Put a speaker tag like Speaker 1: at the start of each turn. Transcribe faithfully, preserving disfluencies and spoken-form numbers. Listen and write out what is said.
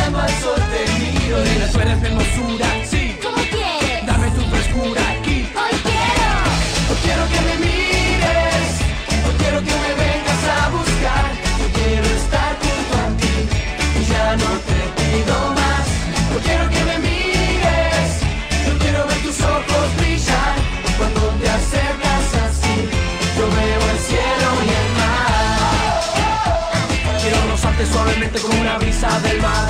Speaker 1: mirando al sol te miro. Nena, tú eres mi hermosura, sí.
Speaker 2: ¿Cómo quieres?
Speaker 1: Dame tu frescura aquí.
Speaker 2: Hoy quiero.
Speaker 1: No quiero que me mires, no quiero que me vengas a buscar. Yo quiero estar junto a ti y ya no te pido más. No quiero que me mires, yo quiero ver tus ojos brillar. Cuando te acercas así, yo veo el cielo y el mar. Quiero rozarte suavemente como una brisa del mar.